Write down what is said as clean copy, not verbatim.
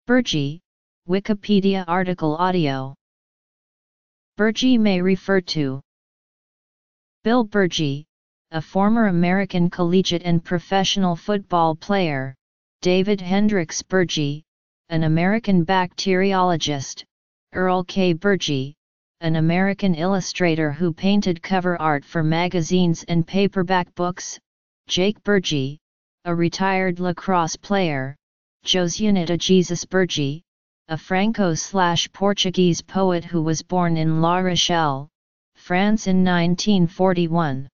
Bergey, Wikipedia article audio. Bergey may refer to Bill Bergey, a former American collegiate and professional football player, David Hendricks Bergey, an American bacteriologist, Earl K. Bergey, an American illustrator who painted cover art for magazines and paperback books, Jake Bergey, a retired lacrosse player, Joseanita Jesus Bergey, a Franco-Portuguese poet who was born in La Rochelle, France in 1941.